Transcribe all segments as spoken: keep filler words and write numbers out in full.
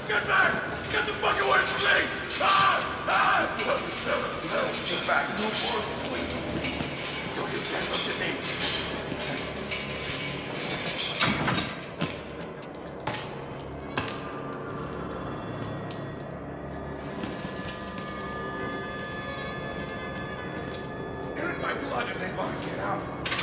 Get back! Get the fuck away from me! Ah! Ah! No, no, get back. No more sleep. Don't you dare look at me. They're in my blood and they want to get out.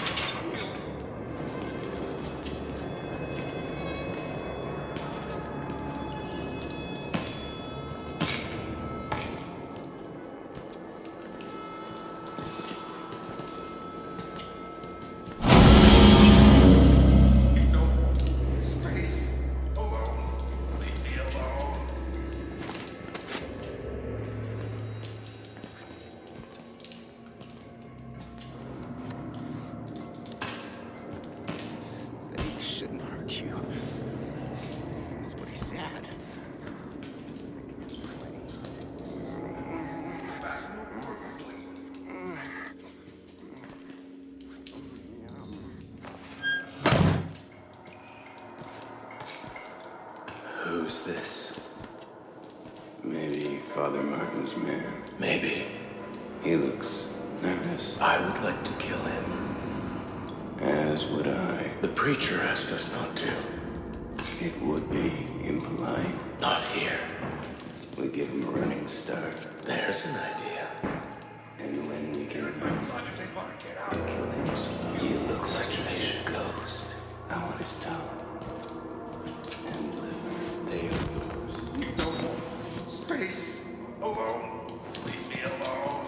Who's this? Maybe Father Martin's man. Maybe. He looks nervous. I would like to kill him. As would I. The preacher asked us not to. It would be impolite. Not here. We give him a running start. There's an idea. And when we kill him, we kill him slowly. You look like you see a ghost. I want his tongue. And liver. They lose. No more space. Alone. Leave me alone.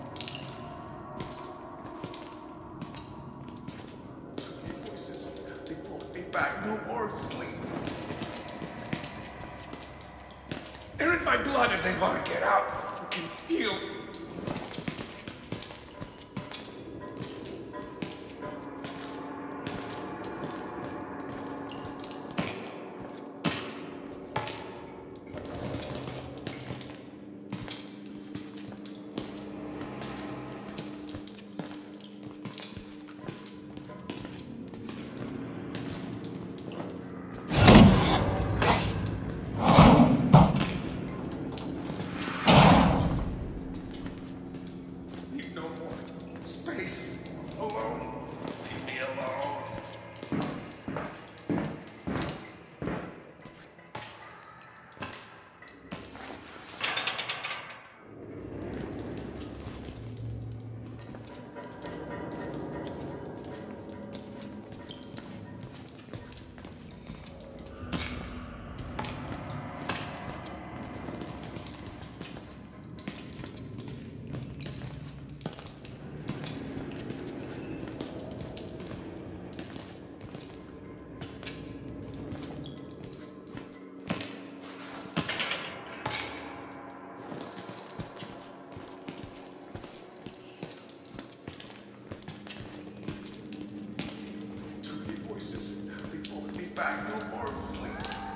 Voices. They won't be back. No more sleep. They're in my blood and they want to get out. I can feel. Back, no more sleep.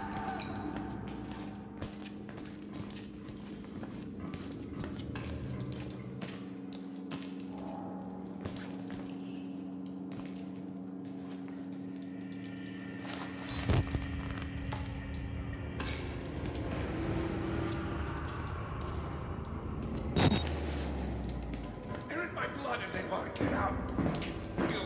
They're in my blood and they want to get out. I can feel.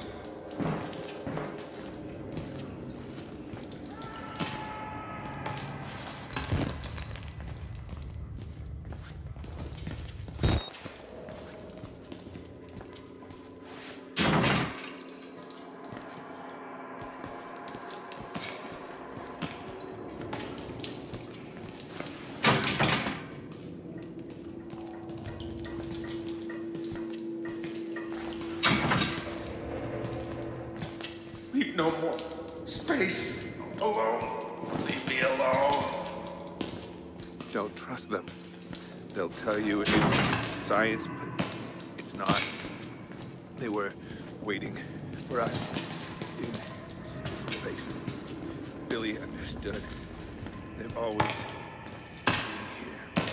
No more space. Alone. Leave me alone. Don't trust them. They'll tell you it's science, but it's not. They were waiting for us in this place. Billy understood. They've always been here.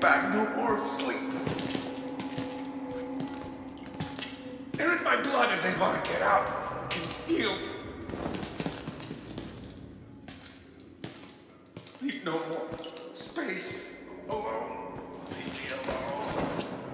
back no more sleep. They're in my blood and they want to get out. I can feel. Sleep no more. Space. Alone. Leave me alone.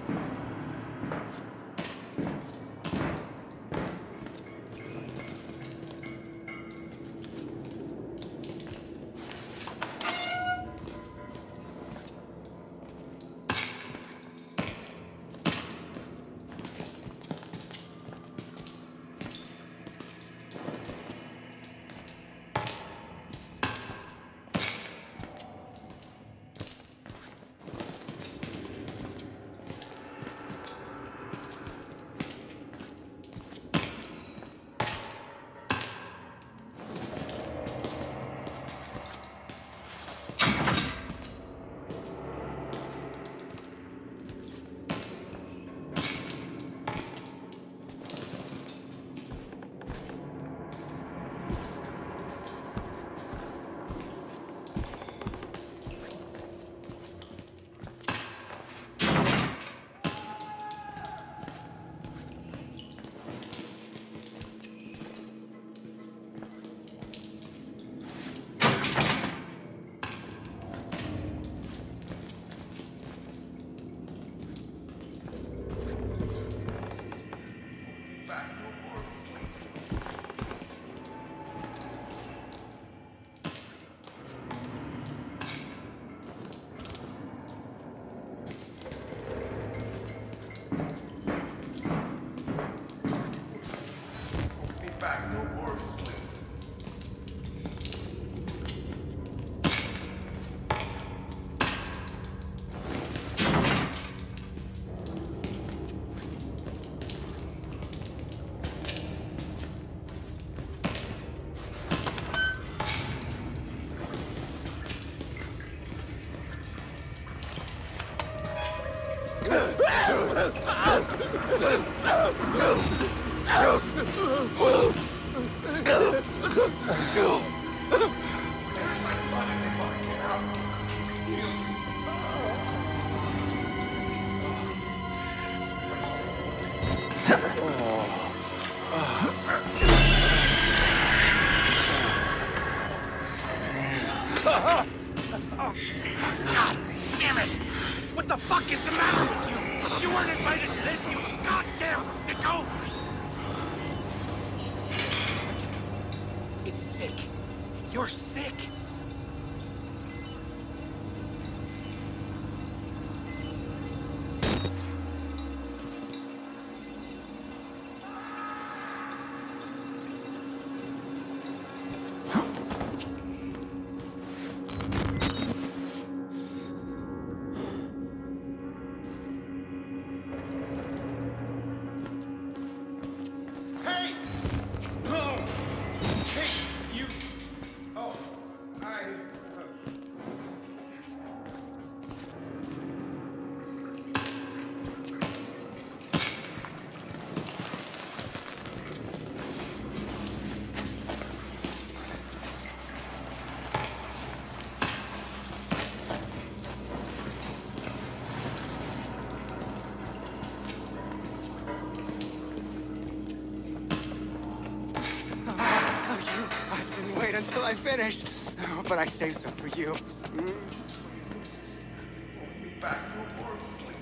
Back no more sleep. God damn it! What the fuck is the matter with you? You weren't invited to this, you goddamn sicko! It's sick. You're sick. Wait until I finish. Oh, but I saved some for you. Mm. Be back no more sleep.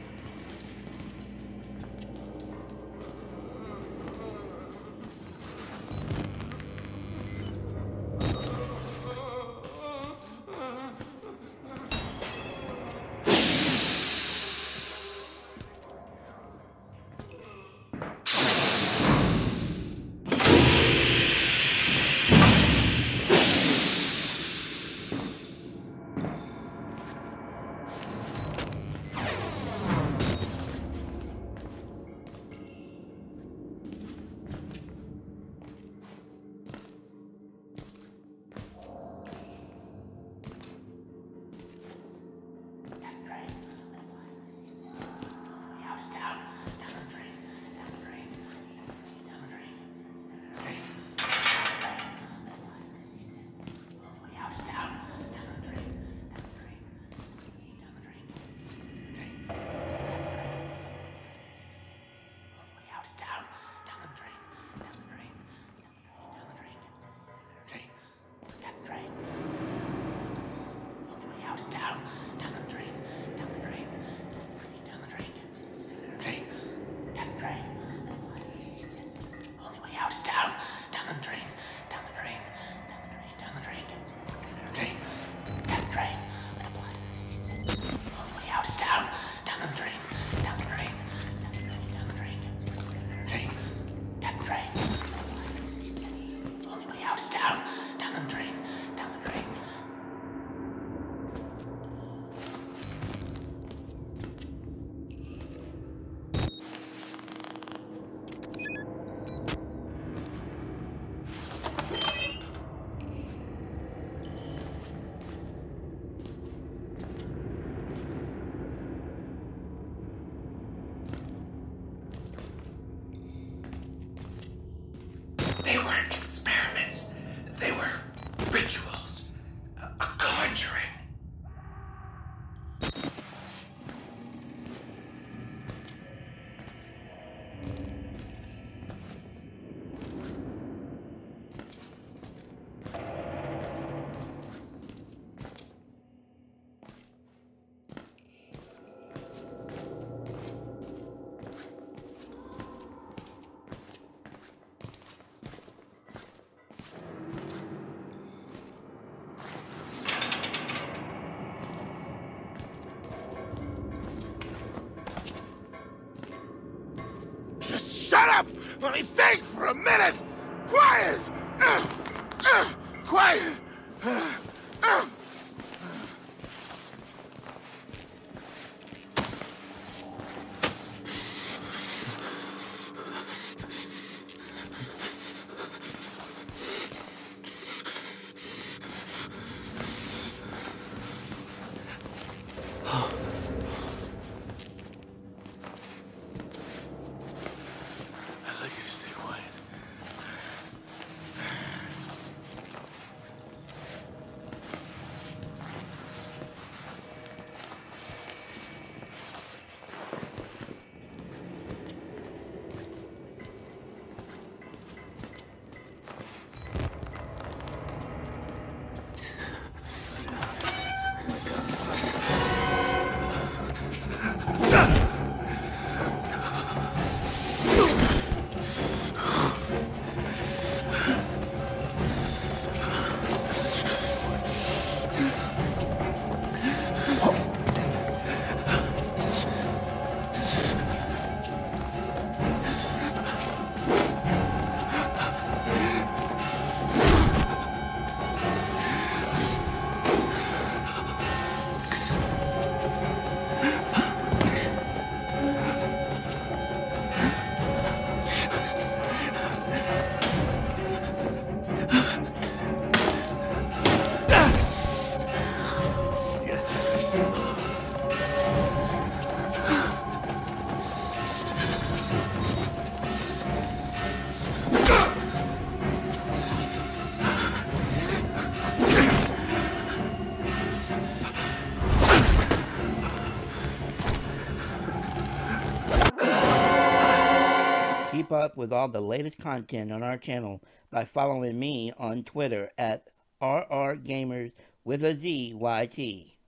Let me think for a minute! Quiet! Uh, uh, quiet! Uh, uh. I'd like you to stay quiet. Keep up with all the latest content on our channel by following me on Twitter at R R Gamers with a Z Y T.